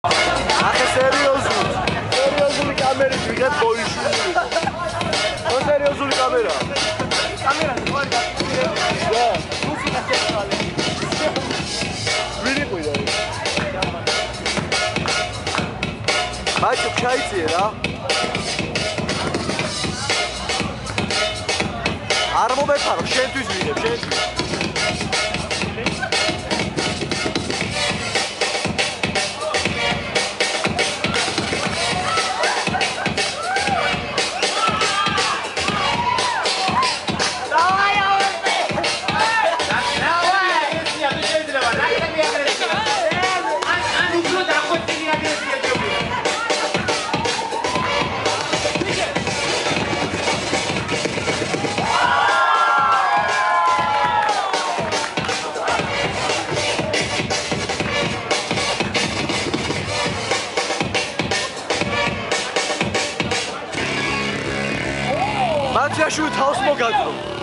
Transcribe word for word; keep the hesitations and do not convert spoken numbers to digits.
ახლა სერიოზული. სერიოზული კამერით ვიღებ ბოიშვილი. ხო სერიოზული კამერა. კამერა თქვენ გასწრებით. და მუსიკა შეცვალე. ვირიყვი და ბაჭო ჩაიწიე რა. არ მომეფარო, შენთვის ვიღებ, შენთვის. მათიაშვილი თავს მოგაგო.